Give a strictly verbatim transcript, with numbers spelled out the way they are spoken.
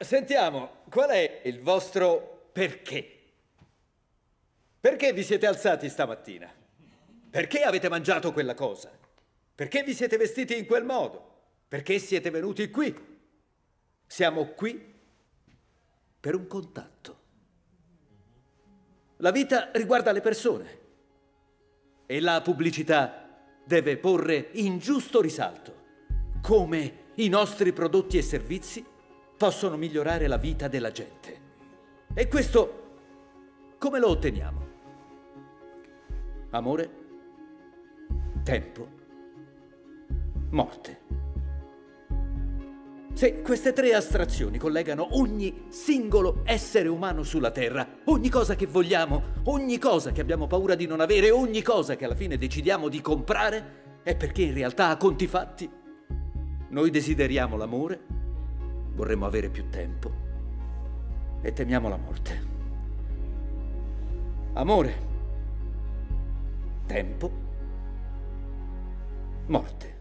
Sentiamo, qual è il vostro perché? Perché vi siete alzati stamattina? Perché avete mangiato quella cosa? Perché vi siete vestiti in quel modo? Perché siete venuti qui? Siamo qui per un contatto. La vita riguarda le persone e la pubblicità deve porre in giusto risalto come i nostri prodotti e servizi possono migliorare la vita della gente. E questo come lo otteniamo? Amore, tempo, morte. Se queste tre astrazioni collegano ogni singolo essere umano sulla Terra, ogni cosa che vogliamo, ogni cosa che abbiamo paura di non avere, ogni cosa che alla fine decidiamo di comprare, è perché in realtà, a conti fatti, noi desideriamo l'amore, vorremmo avere più tempo e temiamo la morte. Amore, tempo, morte.